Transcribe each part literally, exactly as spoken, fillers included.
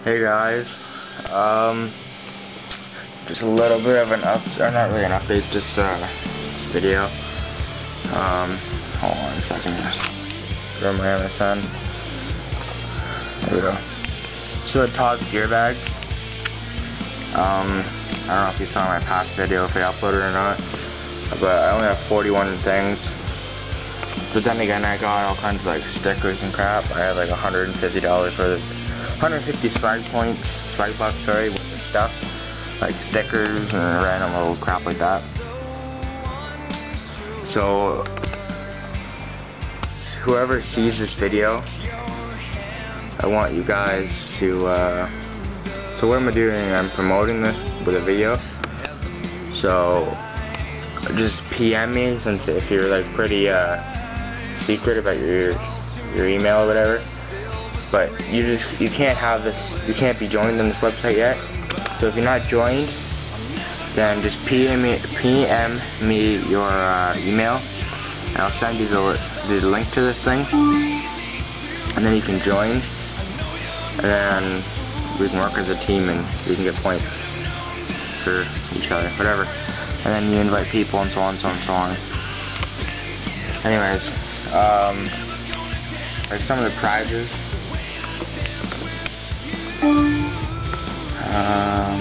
Hey guys, um, just a little bit of an up, or not really an update, just uh, this video. Um, hold on a second. From my M S N. There we go. So Todd's gear bag. Um, I don't know if you saw my past video if I uploaded or not, but I only have forty-one things. But then again, I got all kinds of like stickers and crap. I had like one hundred fifty dollars for the one hundred fifty swag points, swag bucks, sorry, with stuff like stickers and random little crap like that. So whoever sees this video, I want you guys to. Uh, so what am I doing? I'm promoting this with a video. So just P M me, since if you're like pretty uh, secret about your your email or whatever. But you just you can't have this. You can't be joined on this website yet. So if you're not joined, then just P M me, P M me your uh, email, and I'll send you the the link to this thing, and then you can join, and then we can work as a team and we can get points for each other, whatever. And then you invite people and so on, so on, so on. Anyways, um, like some of the prizes. Um,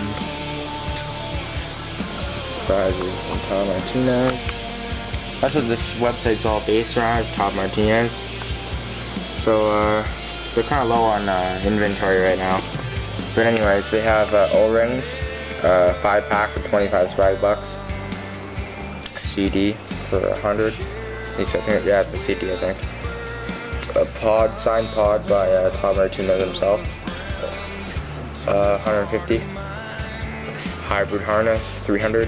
prizes from Todd Martinez. That's what this website's all based around, is Todd Martinez. So uh, they're kind of low on uh, inventory right now. But anyways, they have uh, O-rings, uh, five pack for twenty-five swag bucks. C D for a hundred. I think, yeah, it's a C D, I think. A pod, signed pod by uh, Todd Martinez himself. Uh, one hundred fifty. Hybrid harness, three hundred.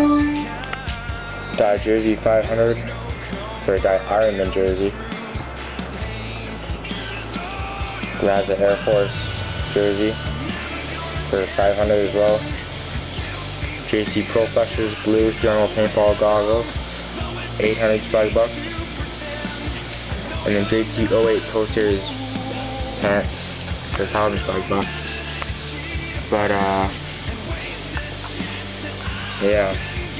Dye jersey, five hundred. Sorry, dye Ironman jersey. Graza Air Force jersey for five hundred as well. J C Pro Flushers blue thermal paintball goggles, eight hundred swag bucks. And then J T oh eight Pro Series pants for one thousand swag bucks. But uh, yeah.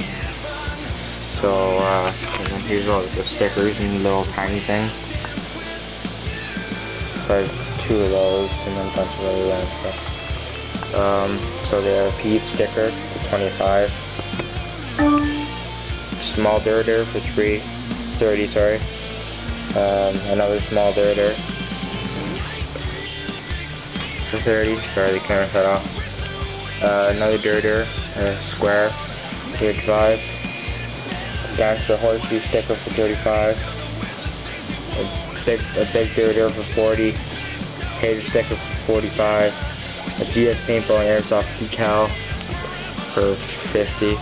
So uh, and then here's all the stickers and little tiny things. Like two of those and then a bunch of other random stuff. Um, so they have a Pete sticker for twenty-five. Small Dirter for three thirty, sorry. Um, another small Dirter for thirty. Sorry, the camera cut off. Uh, another Dirter, a square, thirty-five. Gangster Horseshoe sticker for thirty-five. A big, a big Dirter for forty. Hater sticker for forty-five. A G S Paintball and Airsoft decal for fifty.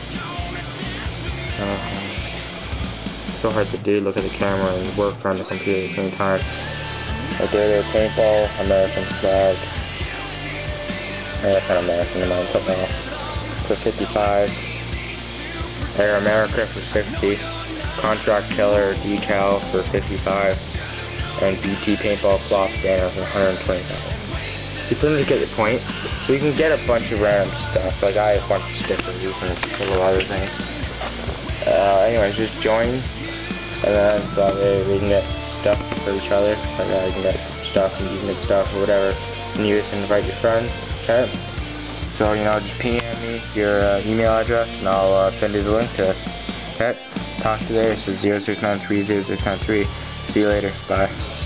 Uh, so hard to do, look at the camera and work on the computer at the same time. A Dirter Paintball, American flag. Yeah, that's not American, I'm on something else. For fifty-five. Air America for sixty. Contract Killer decal for fifty-five. And B T Paintball cloth banner for one hundred twenty-five. You pretty much get the point. So you can get a bunch of random stuff. Like I have a bunch of stickers and a couple of other things. Uh, anyways, just join, and then so we can get stuff for each other. Like I can get stuff and you can get stuff or whatever. And you just invite your friends. Okay. So you know, just P M me your uh, email address, and I'll uh, send you the link to this. Okay. Talk to you later. This is zero six nine three zero six nine three. See you later. Bye.